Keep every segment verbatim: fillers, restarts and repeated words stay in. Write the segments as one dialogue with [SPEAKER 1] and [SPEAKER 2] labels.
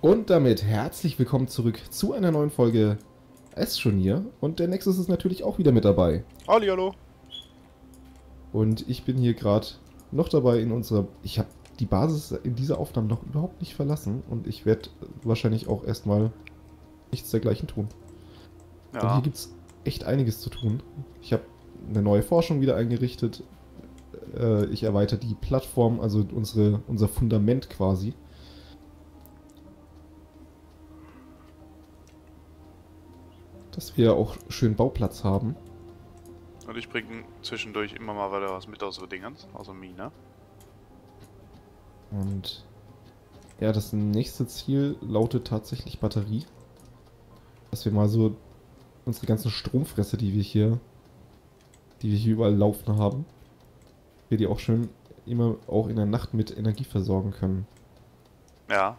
[SPEAKER 1] Und damit herzlich willkommen zurück zu einer neuen Folge S-Schonier. Und der Nexus ist natürlich auch wieder mit dabei.
[SPEAKER 2] Halli, hallo.
[SPEAKER 1] Und ich bin hier gerade noch dabei in unserer... Ich habe die Basis in dieser Aufnahme noch überhaupt nicht verlassen. Und ich werde wahrscheinlich auch erstmal nichts dergleichen tun. Denn hier
[SPEAKER 2] Ja,
[SPEAKER 1] gibt es echt einiges zu tun. Ich habe eine neue Forschung wieder eingerichtet. Äh, ich erweitere die Plattform, also unsere, unser Fundament quasi. Dass wir auch schön Bauplatz haben.
[SPEAKER 2] und ich bringe zwischendurch immer mal wieder was mit aus so Dingens, aus der Mine.
[SPEAKER 1] Und ja, das nächste Ziel lautet tatsächlich Batterie. Dass wir mal so unsere ganzen Stromfresser, die wir hier, die wir hier überall laufen haben, wir die auch schön immer auch in der Nacht mit Energie versorgen können.
[SPEAKER 2] Ja,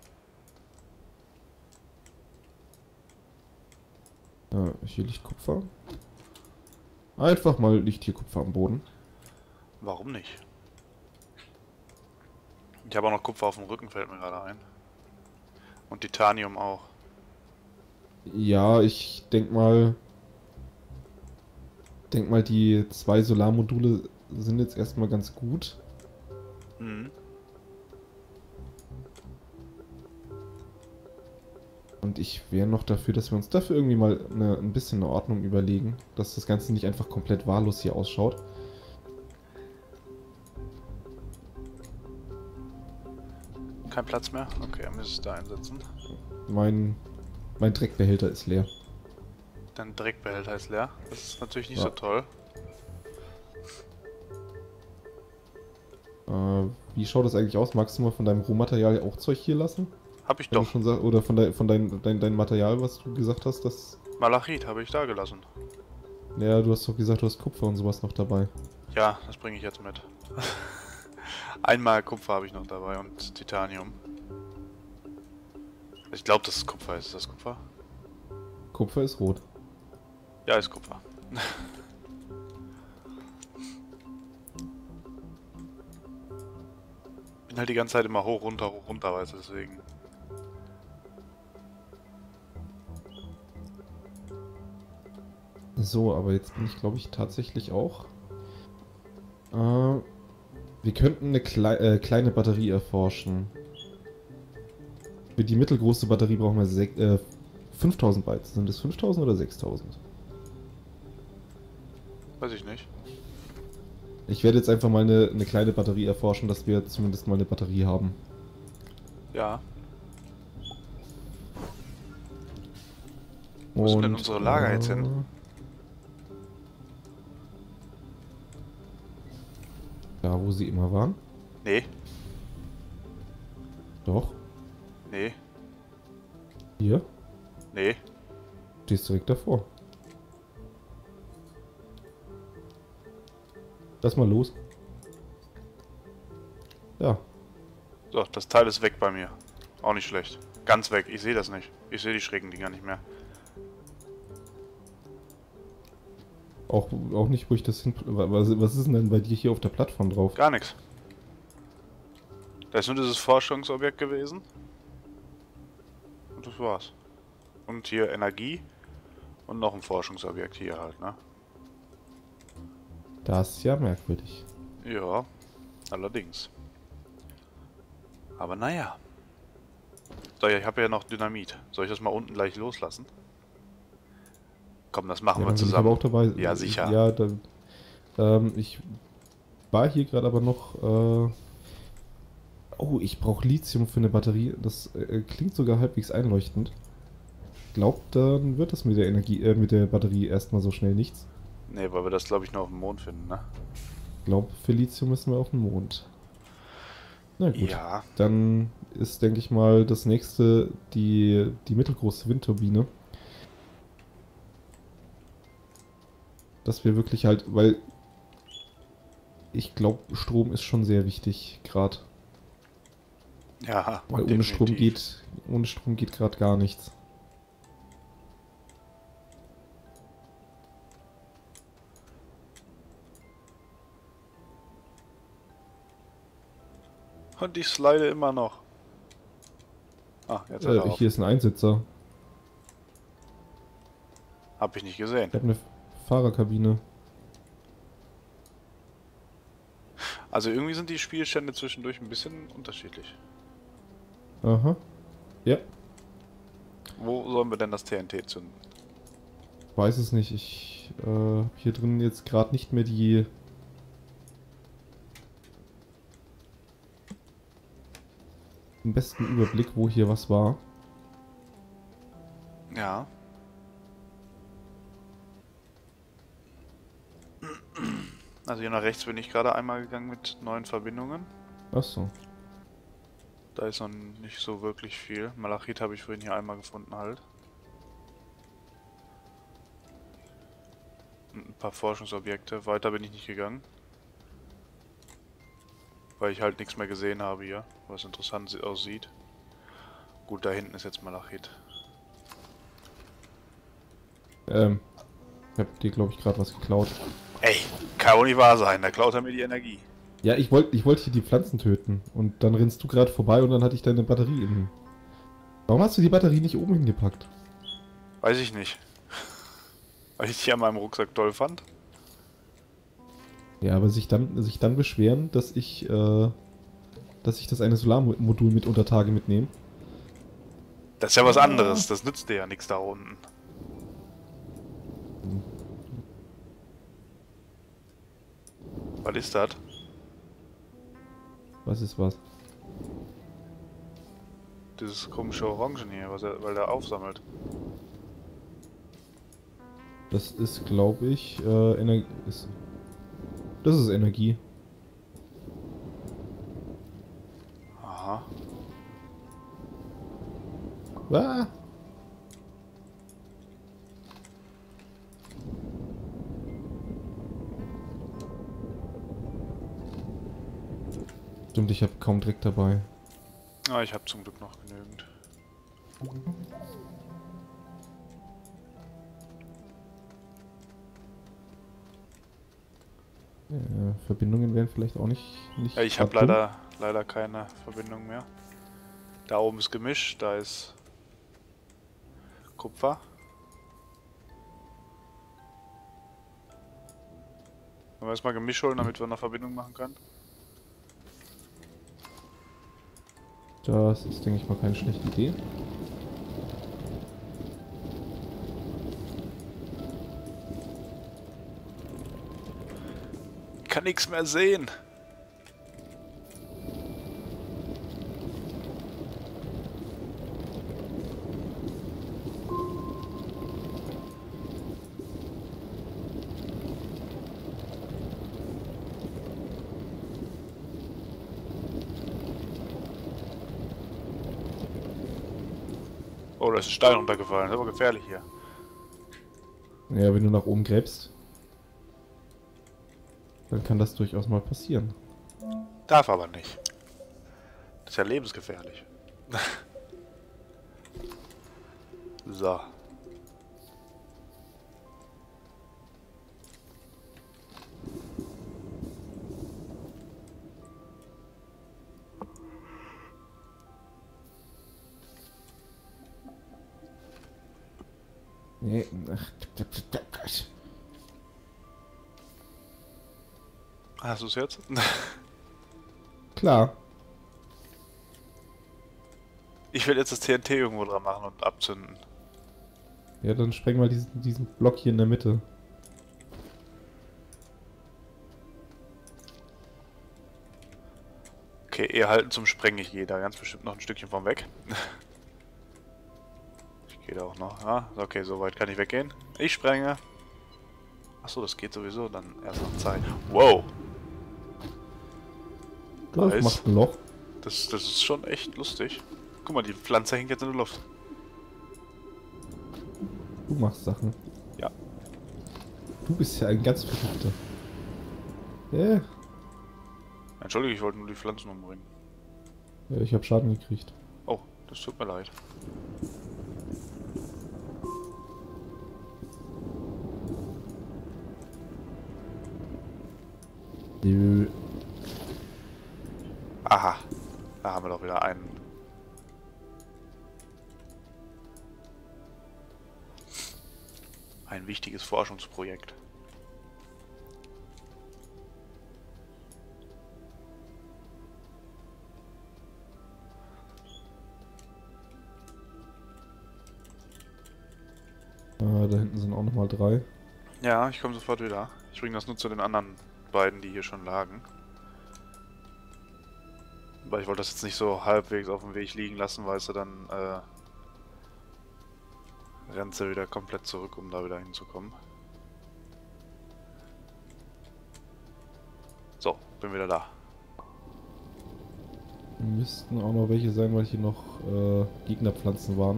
[SPEAKER 1] Ja, hier liegt Kupfer. Einfach mal liegt hier Kupfer am Boden.
[SPEAKER 2] warum nicht? Ich habe auch noch Kupfer auf dem Rücken, fällt mir gerade ein. Und Titanium auch.
[SPEAKER 1] Ja, ich denk mal, denk mal, die zwei Solarmodule sind jetzt erstmal ganz gut.
[SPEAKER 2] Mhm.
[SPEAKER 1] Und ich wäre noch dafür, dass wir uns dafür irgendwie mal eine, ein bisschen eine Ordnung überlegen, dass das Ganze nicht einfach komplett wahllos hier ausschaut.
[SPEAKER 2] Kein Platz mehr? Okay, dann muss ich es da einsetzen.
[SPEAKER 1] Mein, mein Dreckbehälter ist leer.
[SPEAKER 2] Dein Dreckbehälter ist leer. Das ist natürlich nicht
[SPEAKER 1] Ja.
[SPEAKER 2] so toll.
[SPEAKER 1] Äh, wie schaut das eigentlich aus? Magst du mal von deinem Rohmaterial auch Zeug hier lassen?
[SPEAKER 2] Hab ich
[SPEAKER 1] Wenn du
[SPEAKER 2] doch.
[SPEAKER 1] schon sag, oder von, dein, von dein, dein, dein Material, was du gesagt hast, das...
[SPEAKER 2] Malachit habe ich da gelassen.
[SPEAKER 1] Ja, du hast doch gesagt, du hast Kupfer und sowas noch dabei.
[SPEAKER 2] Ja, das bringe ich jetzt mit. Einmal Kupfer habe ich noch dabei und Titanium. Ich glaube, das ist Kupfer. Ist das Kupfer?
[SPEAKER 1] Kupfer ist rot.
[SPEAKER 2] Ja, ist Kupfer. Bin halt die ganze Zeit immer hoch, runter, hoch, runter, weißt du, deswegen.
[SPEAKER 1] So, aber jetzt bin ich, glaube ich, tatsächlich auch... Äh, wir könnten eine klei äh, kleine Batterie erforschen. Für die mittelgroße Batterie brauchen wir sech- äh, fünftausend Bytes. Sind es fünftausend oder sechstausend?
[SPEAKER 2] Weiß ich nicht.
[SPEAKER 1] Ich werde jetzt einfach mal eine, eine kleine Batterie erforschen, dass wir zumindest mal eine Batterie haben.
[SPEAKER 2] Ja. Wo
[SPEAKER 1] Und,
[SPEAKER 2] sind denn unsere Lager jetzt hin?
[SPEAKER 1] äh, Da, wo sie immer waren?
[SPEAKER 2] Nee,
[SPEAKER 1] Doch.
[SPEAKER 2] nee,
[SPEAKER 1] Hier.
[SPEAKER 2] nee.
[SPEAKER 1] Stehst direkt davor. Lass mal los. Ja.
[SPEAKER 2] So, das Teil ist weg bei mir. Auch nicht schlecht. Ganz weg. Ich sehe das nicht. Ich sehe die schrägen Dinger nicht mehr.
[SPEAKER 1] Auch, auch nicht, wo ich das hin... Was, was ist denn bei dir hier auf der Plattform drauf?
[SPEAKER 2] Gar nichts. Da ist nur dieses Forschungsobjekt gewesen. Und das war's. Und hier Energie. Und noch ein Forschungsobjekt hier halt, ne?
[SPEAKER 1] Das ist ja merkwürdig.
[SPEAKER 2] Ja, allerdings. Aber naja. So, ja, ich habe ja noch Dynamit. Soll ich das mal unten gleich loslassen? Komm, das machen
[SPEAKER 1] Ja,
[SPEAKER 2] wir
[SPEAKER 1] dann bin ich
[SPEAKER 2] zusammen.
[SPEAKER 1] aber auch dabei.
[SPEAKER 2] Ja, sicher.
[SPEAKER 1] Ja, dann... Ähm, ich war hier gerade aber noch... Äh, oh, ich brauche Lithium für eine Batterie. Das äh, klingt sogar halbwegs einleuchtend. Ich glaube, dann wird das mit der Energie, äh, mit der Batterie erstmal so schnell nichts.
[SPEAKER 2] Nee, weil wir das glaube ich nur auf dem Mond finden, ne?
[SPEAKER 1] Ich glaube, für Lithium müssen wir auf den Mond. Na gut.
[SPEAKER 2] Ja.
[SPEAKER 1] Dann ist, denke ich mal, das nächste die, die mittelgroße Windturbine. Dass wir wirklich halt, weil ich glaube, Strom ist schon sehr wichtig gerade.
[SPEAKER 2] Ja,
[SPEAKER 1] Weil ohne Strom
[SPEAKER 2] definitiv.
[SPEAKER 1] geht, ohne Strom geht gerade gar nichts.
[SPEAKER 2] Und ich slide immer noch. Ah, jetzt hört er
[SPEAKER 1] Äh,
[SPEAKER 2] auf.
[SPEAKER 1] hier ist ein Einsitzer.
[SPEAKER 2] Hab ich nicht gesehen.
[SPEAKER 1] Ich habe eine Fahrerkabine.
[SPEAKER 2] Also irgendwie sind die Spielstände zwischendurch ein bisschen unterschiedlich.
[SPEAKER 1] Aha. Ja,
[SPEAKER 2] Wo sollen wir denn das T N T zünden?
[SPEAKER 1] weiß es nicht. Ich äh, habe hier drin jetzt gerade nicht mehr die... den besten Überblick, wo hier was war.
[SPEAKER 2] Ja. Also hier nach rechts bin ich gerade einmal gegangen mit neuen Verbindungen.
[SPEAKER 1] Ach so.
[SPEAKER 2] Da ist noch nicht so wirklich viel. Malachit habe ich vorhin hier einmal gefunden halt. Und ein paar Forschungsobjekte. Weiter bin ich nicht gegangen. Weil ich halt nichts mehr gesehen habe hier, was interessant aussieht. Gut, da hinten ist jetzt Malachit.
[SPEAKER 1] Ähm, ich hab dir, glaube ich, gerade was geklaut.
[SPEAKER 2] Ey, kann auch nicht wahr sein, da klaut er mir die Energie.
[SPEAKER 1] Ja, ich wollte ich wollte hier die Pflanzen töten. Und dann rennst du gerade vorbei und dann hatte ich deine Batterie im... Warum hast du die Batterie nicht oben hingepackt?
[SPEAKER 2] Weiß ich nicht. Weil ich die an meinem Rucksack toll fand.
[SPEAKER 1] Ja, aber sich dann, sich dann beschweren, dass ich, äh, dass ich das eine Solarmodul mit unter Tage mitnehme.
[SPEAKER 2] Das ist ja was anderes, das nützt dir ja nichts da unten.
[SPEAKER 1] Hm.
[SPEAKER 2] Was ist das?
[SPEAKER 1] Was ist was?
[SPEAKER 2] Dieses komische Orangen hier, was er, weil der aufsammelt.
[SPEAKER 1] Das ist, glaube ich, äh, Energie. Ist, das ist Energie.
[SPEAKER 2] Aha.
[SPEAKER 1] Ah! Stimmt, ich habe kaum Dreck dabei.
[SPEAKER 2] Ah, ich habe zum Glück noch genügend.
[SPEAKER 1] Äh, Verbindungen wären vielleicht auch nicht. nicht
[SPEAKER 2] Ja, ich habe
[SPEAKER 1] grad dumm.
[SPEAKER 2] leider, leider keine Verbindung mehr. Da oben ist Gemisch, da ist Kupfer. Wollen wir erstmal Gemisch holen, damit wir eine Verbindung machen können?
[SPEAKER 1] Das ist, denke ich mal, keine schlechte Idee.
[SPEAKER 2] Ich kann nichts mehr sehen. Oh, da ist ein Stein runtergefallen. Das ist aber gefährlich hier.
[SPEAKER 1] Ja, wenn du nach oben gräbst, dann kann das durchaus mal passieren.
[SPEAKER 2] Darf aber nicht. Das ist ja lebensgefährlich. So.
[SPEAKER 1] Nee, ach,
[SPEAKER 2] Hast du es jetzt?
[SPEAKER 1] klar.
[SPEAKER 2] Ich will jetzt das T N T irgendwo dran machen und abzünden.
[SPEAKER 1] Ja, dann spreng mal diesen, diesen Block hier in der Mitte.
[SPEAKER 2] Okay, eher halten zum Sprengen. Ich gehe da ganz bestimmt noch ein Stückchen von weg. Ich gehe da auch noch. Ah, okay, so weit kann ich weggehen. Ich sprenge. Achso, das geht sowieso dann erst nach Zeit. Wow,
[SPEAKER 1] Das
[SPEAKER 2] Nice.
[SPEAKER 1] macht ein Loch.
[SPEAKER 2] das, das ist schon echt lustig. Guck mal, die Pflanze hängt jetzt in der Luft.
[SPEAKER 1] Du machst Sachen.
[SPEAKER 2] Ja.
[SPEAKER 1] Du bist ja ein ganz Verrückter. Ja,
[SPEAKER 2] Entschuldige, ich wollte nur die Pflanzen umbringen.
[SPEAKER 1] ja, ich habe Schaden gekriegt.
[SPEAKER 2] Oh, das tut mir leid.
[SPEAKER 1] Nö.
[SPEAKER 2] Aha, da haben wir doch wieder einen. Ein wichtiges Forschungsprojekt.
[SPEAKER 1] Äh, da hinten sind auch nochmal drei.
[SPEAKER 2] Ja, ich komme sofort wieder. Ich bringe das nur zu den anderen beiden, die hier schon lagen. Weil ich wollte das jetzt nicht so halbwegs auf dem Weg liegen lassen, weil sie dann äh, rennt sie wieder komplett zurück, um da wieder hinzukommen. So, bin wieder da.
[SPEAKER 1] Müssten auch noch welche sein, weil hier noch äh, Gegnerpflanzen waren.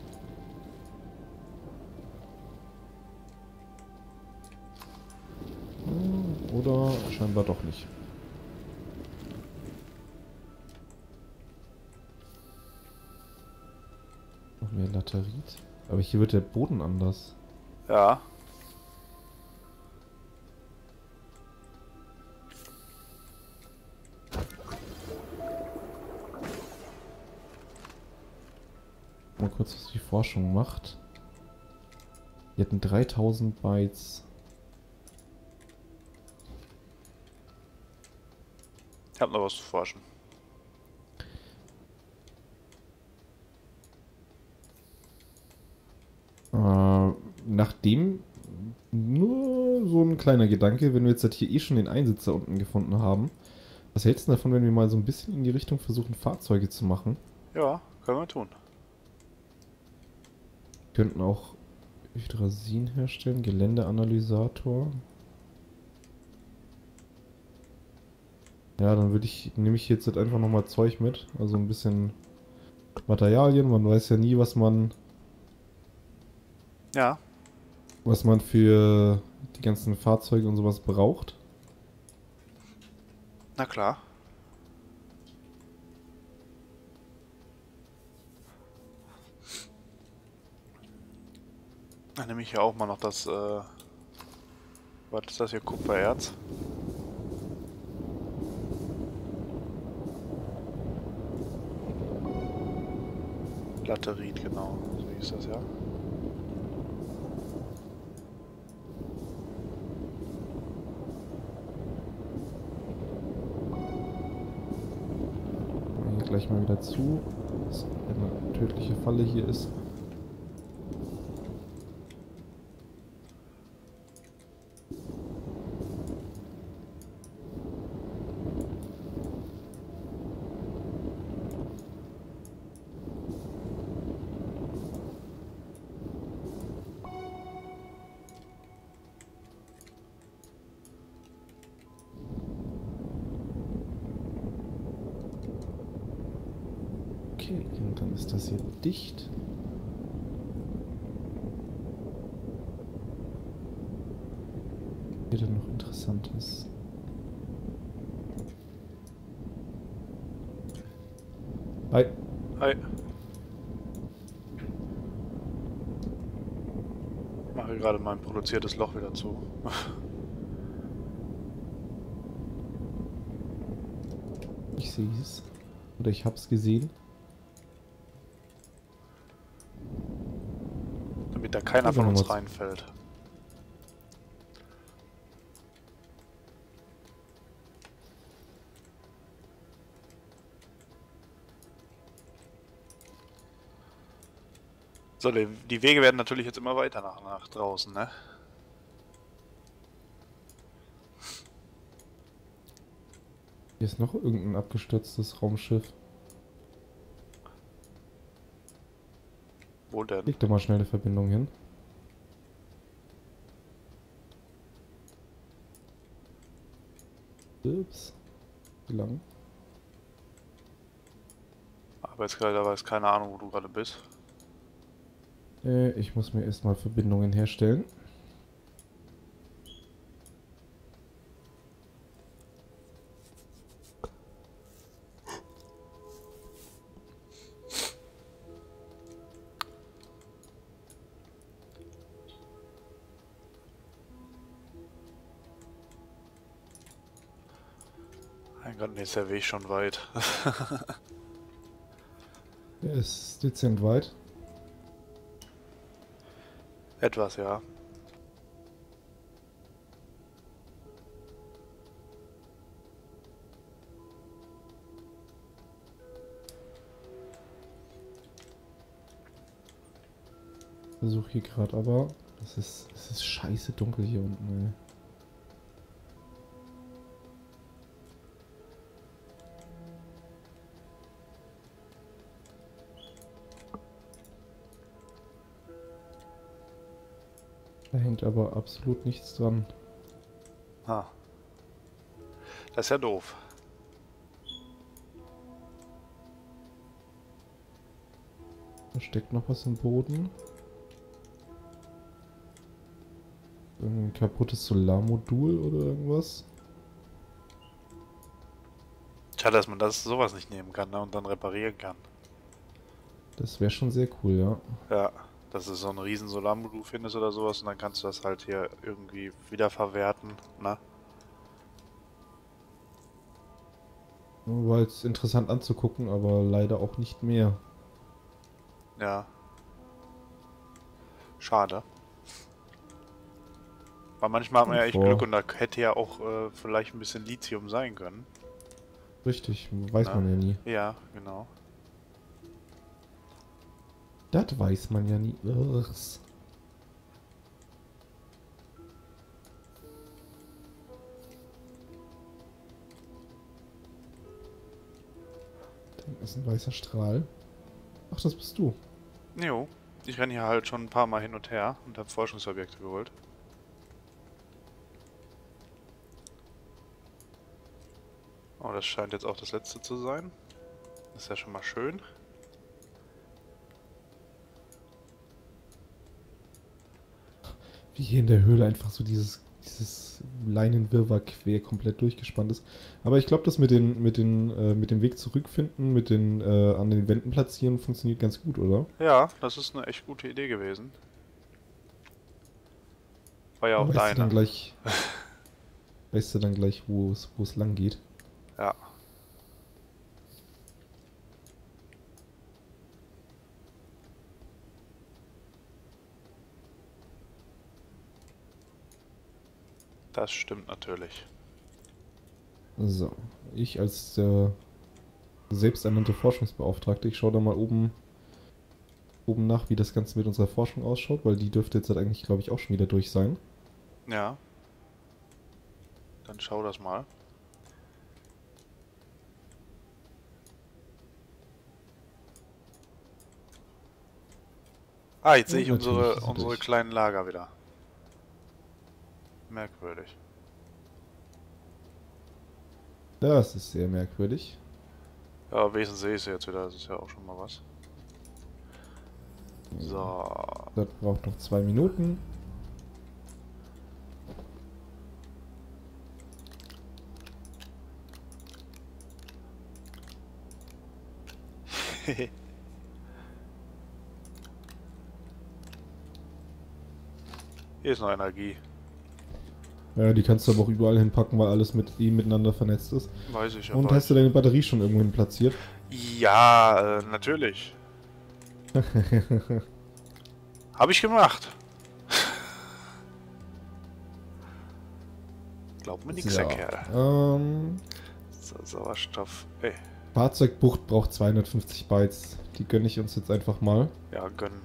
[SPEAKER 1] Oder scheinbar doch nicht. Noch mehr Laterit. Aber hier wird der Boden anders.
[SPEAKER 2] Ja.
[SPEAKER 1] Mal kurz, was die Forschung macht. Die hatten dreitausend Bytes.
[SPEAKER 2] Ich habe noch was zu forschen.
[SPEAKER 1] Äh, nachdem nur so ein kleiner Gedanke, wenn wir jetzt halt hier eh schon den Einsitzer unten gefunden haben. Was hältst du davon, wenn wir mal so ein bisschen in die Richtung versuchen, Fahrzeuge zu machen?
[SPEAKER 2] Ja, können wir tun.
[SPEAKER 1] Wir könnten auch Hydrasin herstellen, Geländeanalysator. Ja, dann würde ich, nehme ich jetzt halt einfach nochmal Zeug mit. Also ein bisschen Materialien. Man weiß ja nie, was man,
[SPEAKER 2] Ja.
[SPEAKER 1] was man für die ganzen Fahrzeuge und sowas braucht.
[SPEAKER 2] Na klar. Dann nehme ich ja auch mal noch das, äh... was ist das hier? Kupfererz. Laterit, genau. So hieß das ja.
[SPEAKER 1] Hier gleich mal wieder zu, dass eine tödliche Falle hier ist. Okay, und dann ist das hier dicht. Hier denn noch Interessantes? Hi.
[SPEAKER 2] Hi. Mache gerade mein produziertes Loch wieder zu.
[SPEAKER 1] Ich sehe es. Oder ich hab's gesehen.
[SPEAKER 2] Damit da keiner von uns reinfällt. So, die, die Wege werden natürlich jetzt immer weiter nach, nach draußen, ne?
[SPEAKER 1] Hier ist noch irgendein abgestürztes Raumschiff.
[SPEAKER 2] Wo denn?
[SPEAKER 1] Leg doch mal schnell eine Verbindung hin. Ups. Wie lang?
[SPEAKER 2] Aber jetzt gerade weiß keine Ahnung, wo du gerade bist.
[SPEAKER 1] Äh, ich muss mir erstmal Verbindungen herstellen.
[SPEAKER 2] Mein Gott, nee, ist der Weg schon weit.
[SPEAKER 1] Er ist dezent weit.
[SPEAKER 2] Etwas, ja.
[SPEAKER 1] Versuche hier gerade aber. Es ist, es ist scheiße dunkel hier unten, ey. Da hängt aber absolut nichts dran.
[SPEAKER 2] Ah. Das ist ja doof.
[SPEAKER 1] Da steckt noch was im Boden. Ein kaputtes Solarmodul oder irgendwas.
[SPEAKER 2] Schade, dass man das sowas nicht nehmen kann, ne, und dann reparieren kann.
[SPEAKER 1] Das wäre schon sehr cool, ja.
[SPEAKER 2] Ja, dass du so ein riesen Solarmodul findest oder sowas und dann kannst du das halt hier irgendwie wiederverwerten, ne?
[SPEAKER 1] War jetzt interessant anzugucken, aber leider auch nicht mehr.
[SPEAKER 2] Ja. Schade. Weil manchmal hat man ja echt
[SPEAKER 1] Boah.
[SPEAKER 2] Glück und da hätte ja auch äh, vielleicht ein bisschen Lithium sein können.
[SPEAKER 1] Richtig, weiß
[SPEAKER 2] Na?
[SPEAKER 1] man ja nie.
[SPEAKER 2] Ja, genau.
[SPEAKER 1] Das weiß man ja nie. Ugh. Da ist ein weißer Strahl. Ach, das bist du.
[SPEAKER 2] Jo, ich renne hier halt schon ein paar Mal hin und her und habe Forschungsobjekte geholt. Oh, das scheint jetzt auch das letzte zu sein. Das ist ja schon mal schön.
[SPEAKER 1] Wie hier in der Höhle einfach so dieses, dieses Leinenwirrwarr quer komplett durchgespannt ist. Aber ich glaube, das mit den, mit den, äh, mit dem Weg zurückfinden, mit den äh, an den Wänden platzieren, funktioniert ganz gut, oder?
[SPEAKER 2] Ja, das ist eine echt gute Idee gewesen. War ja auch
[SPEAKER 1] weißt du dann
[SPEAKER 2] deine.
[SPEAKER 1] gleich, weißt du dann gleich, wo es, wo es lang geht?
[SPEAKER 2] Ja. Das stimmt natürlich.
[SPEAKER 1] So, ich als äh, selbsternannte Forschungsbeauftragte, ich schaue da mal oben, oben nach, wie das Ganze mit unserer Forschung ausschaut, weil die dürfte jetzt halt eigentlich, glaube ich, auch schon wieder durch sein.
[SPEAKER 2] Ja. Dann schau das mal. Ah, jetzt sehe ich
[SPEAKER 1] Und natürlich
[SPEAKER 2] unsere,
[SPEAKER 1] ist sie
[SPEAKER 2] unsere
[SPEAKER 1] durch.
[SPEAKER 2] kleinen Lager wieder. Merkwürdig.
[SPEAKER 1] Das ist sehr merkwürdig.
[SPEAKER 2] Ja, wenigstens sehe ich sie jetzt wieder, das ist ja auch schon mal was. So.
[SPEAKER 1] Das braucht noch zwei Minuten.
[SPEAKER 2] Hier ist noch Energie.
[SPEAKER 1] Ja, die kannst du aber auch überall hinpacken, weil alles mit ihm miteinander vernetzt ist.
[SPEAKER 2] Weiß ich ja.
[SPEAKER 1] Und
[SPEAKER 2] weiß.
[SPEAKER 1] hast du deine Batterie schon irgendwo hin platziert?
[SPEAKER 2] Ja, äh, natürlich. Habe ich gemacht. Glaub mir nix,
[SPEAKER 1] So,
[SPEAKER 2] der Kerl.
[SPEAKER 1] ähm,
[SPEAKER 2] So, Sauerstoff. Ey,
[SPEAKER 1] Fahrzeugbucht braucht zweihundertfünfzig Bytes. Die gönne ich uns jetzt einfach mal.
[SPEAKER 2] ja, gönnen.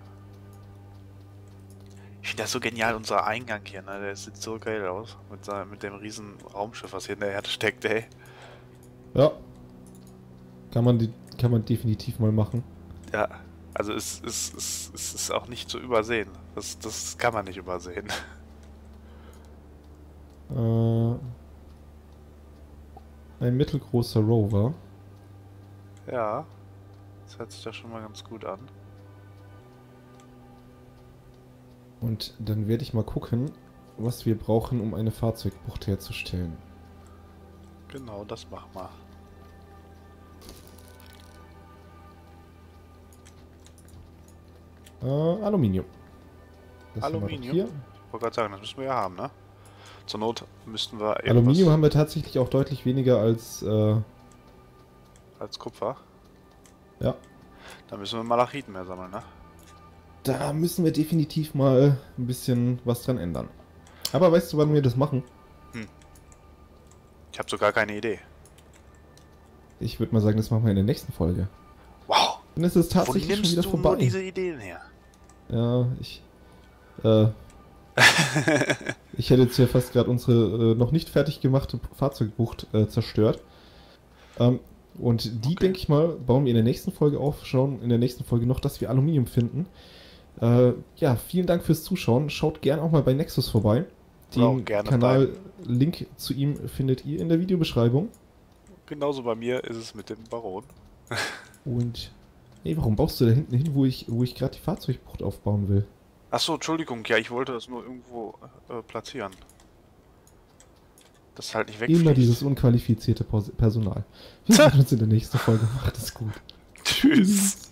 [SPEAKER 2] Ich finde das so genial, unser Eingang hier, ne? Der sieht so geil aus. Mit, seinem, mit dem riesen Raumschiff, was hier in der Erde steckt, ey.
[SPEAKER 1] Ja. Kann man, die, kann man definitiv mal machen.
[SPEAKER 2] Ja, also es, es, es, es ist auch nicht zu übersehen. Das, das kann man nicht übersehen.
[SPEAKER 1] Äh, ein mittelgroßer Rover.
[SPEAKER 2] Ja, das hört sich doch schon mal ganz gut an.
[SPEAKER 1] Und dann werde ich mal gucken, was wir brauchen, um eine Fahrzeugbucht herzustellen.
[SPEAKER 2] Genau, das machen wir.
[SPEAKER 1] Äh, Aluminium. Das haben wir doch
[SPEAKER 2] Aluminium?
[SPEAKER 1] hier.
[SPEAKER 2] Ich wollte gerade sagen, das müssen wir ja haben, ne? Zur Not müssten wir irgendwas
[SPEAKER 1] Aluminium haben wir tatsächlich auch deutlich weniger als, äh,
[SPEAKER 2] als Kupfer.
[SPEAKER 1] ja.
[SPEAKER 2] Dann müssen wir Malachiten mehr sammeln, ne?
[SPEAKER 1] Da müssen wir definitiv mal ein bisschen was dran ändern. Aber weißt du, wann wir das machen?
[SPEAKER 2] Ich habe so gar keine Idee.
[SPEAKER 1] Ich würde mal sagen, das machen wir in der nächsten Folge.
[SPEAKER 2] Wow!
[SPEAKER 1] Dann ist es
[SPEAKER 2] Wo
[SPEAKER 1] tatsächlich schon
[SPEAKER 2] nimmst
[SPEAKER 1] wieder
[SPEAKER 2] du
[SPEAKER 1] vorbei.
[SPEAKER 2] nur diese Ideen her?
[SPEAKER 1] Ja, ich... Äh... ich hätte jetzt hier fast gerade unsere äh, noch nicht fertig gemachte Fahrzeugbucht äh, zerstört. Ähm, und die,
[SPEAKER 2] Okay.
[SPEAKER 1] denke ich mal, bauen wir in der nächsten Folge auf. Schauen in der nächsten Folge noch, dass wir Aluminium finden. Äh, ja, vielen Dank fürs Zuschauen. Schaut gerne auch mal bei Nexus vorbei.
[SPEAKER 2] Oder auch
[SPEAKER 1] Den
[SPEAKER 2] gerne
[SPEAKER 1] Kanal-Link zu ihm findet ihr in der Videobeschreibung.
[SPEAKER 2] Genauso bei mir ist es mit dem Baron.
[SPEAKER 1] Und, ey, warum baust du da hinten hin, wo ich, wo ich gerade die Fahrzeugbucht aufbauen will?
[SPEAKER 2] Achso, Entschuldigung, ja, ich wollte das nur irgendwo äh, platzieren. Das halt nicht wegfliegt.
[SPEAKER 1] Immer dieses unqualifizierte Pos- Personal. Wir sehen uns in der nächsten Folge. Macht es gut.
[SPEAKER 2] Tschüss.